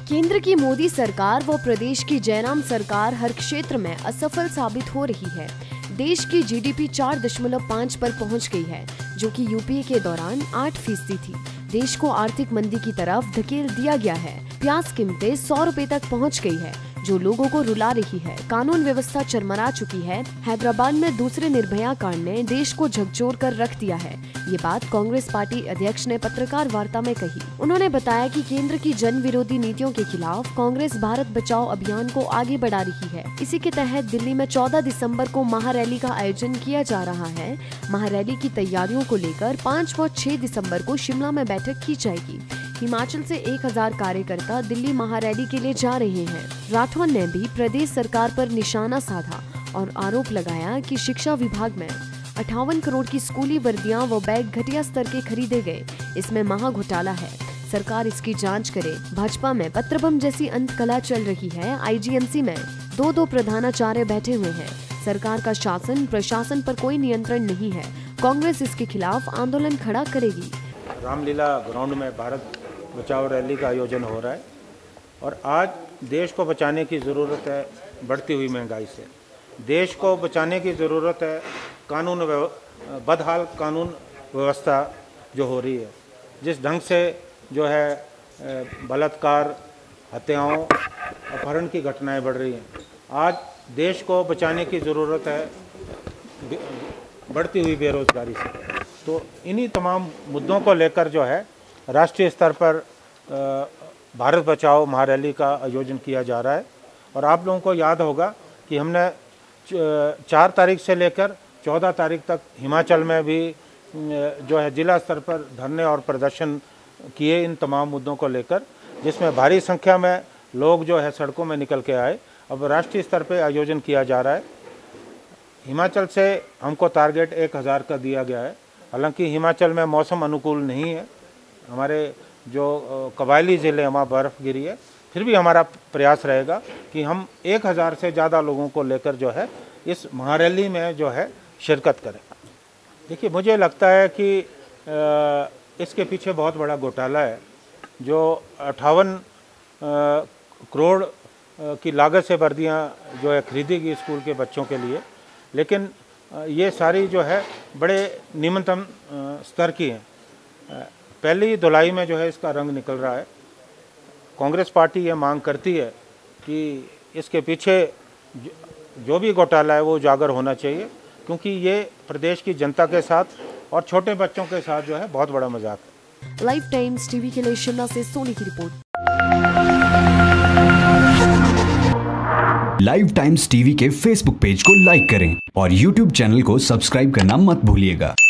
केंद्र की मोदी सरकार व प्रदेश की जयराम सरकार हर क्षेत्र में असफल साबित हो रही है। देश की जीडीपी 4.5 पर पहुंच गई है, जो कि यूपीए के दौरान 8% थी। देश को आर्थिक मंदी की तरफ धकेल दिया गया है। प्याज कीमतें 100 रुपए तक पहुंच गई है, जो लोगों को रुला रही है। कानून व्यवस्था चरमरा चुकी है। हैदराबाद में दूसरे निर्भया कांड ने देश को झकझोर कर रख दिया है। ये बात कांग्रेस पार्टी अध्यक्ष ने पत्रकार वार्ता में कही। उन्होंने बताया कि केंद्र की जन विरोधी नीतियों के खिलाफ कांग्रेस भारत बचाओ अभियान को आगे बढ़ा रही है। इसी के तहत दिल्ली में 14 दिसंबर को महारैली का आयोजन किया जा रहा है। महारैली की तैयारियों को लेकर 5 व 6 दिसंबर को शिमला में बैठक की जाएगी। हिमाचल से 1000 कार्यकर्ता दिल्ली महारैली के लिए जा रहे हैं। राठौर ने भी प्रदेश सरकार पर निशाना साधा और आरोप लगाया कि शिक्षा विभाग में 58 करोड़ की स्कूली वर्दियां व बैग घटिया स्तर के खरीदे गए। इसमें महा घोटाला है, सरकार इसकी जांच करे। भाजपा में पत्रबम जैसी अंतकला चल रही है। आईजीएमसी में 2 प्रधानाचार्य बैठे हुए हैं। सरकार का शासन प्रशासन पर कोई नियंत्रण नहीं है। कांग्रेस इसके खिलाफ आंदोलन खड़ा करेगी। रामलीला ग्राउंड में भारत बचाओ रैली का आयोजन हो रहा है और आज देश को बचाने की ज़रूरत है बढ़ती हुई महंगाई से। देश को बचाने की ज़रूरत है बदहाल कानून व्यवस्था जो हो रही है। जिस ढंग से जो है बलात्कार, हत्याओं, अपहरण की घटनाएं बढ़ रही हैं। आज देश को बचाने की ज़रूरत है बढ़ती हुई बेरोज़गारी से। तो इन्हीं तमाम मुद्दों को लेकर जो है राष्ट्रीय स्तर पर भारत बचाओ महारैली का आयोजन किया जा रहा है। और आप लोगों को याद होगा कि हमने 4 तारीख से लेकर 14 तारीख तक हिमाचल में भी जो है जिला स्तर पर धरने और प्रदर्शन किए इन तमाम मुद्दों को लेकर, जिसमें भारी संख्या में लोग जो है सड़कों में निकल के आए। अब राष्ट्रीय स्तर पर आयोजन किया जा रहा है। हिमाचल से हमको टारगेट 1000 का दिया गया है। हालांकि हिमाचल में मौसम अनुकूल नहीं है। हमारे जो कबायली ज़िले वहाँ बर्फ़ गिरी है, फिर भी हमारा प्रयास रहेगा कि हम 1000 से ज़्यादा लोगों को लेकर जो है इस महारैली में जो है शिरकत करें। देखिए, मुझे लगता है कि इसके पीछे बहुत बड़ा घोटाला है। जो 58 करोड़ की लागत से वर्दियाँ जो है खरीदी गई स्कूल के बच्चों के लिए, लेकिन ये सारी जो है बड़े निम्नतम स्तर की हैं। पहली धुलाई में जो है इसका रंग निकल रहा है। कांग्रेस पार्टी ये मांग करती है कि इसके पीछे जो भी घोटाला है वो उजागर होना चाहिए, क्योंकि ये प्रदेश की जनता के साथ और छोटे बच्चों के साथ जो है बहुत बड़ा मजाक है। लाइफ टाइम्स टीवी के लिए शिमला से सोनी की रिपोर्ट। लाइव टाइम्स टीवी के फेसबुक पेज को लाइक करें और यूट्यूब चैनल को सब्सक्राइब करना मत भूलिएगा।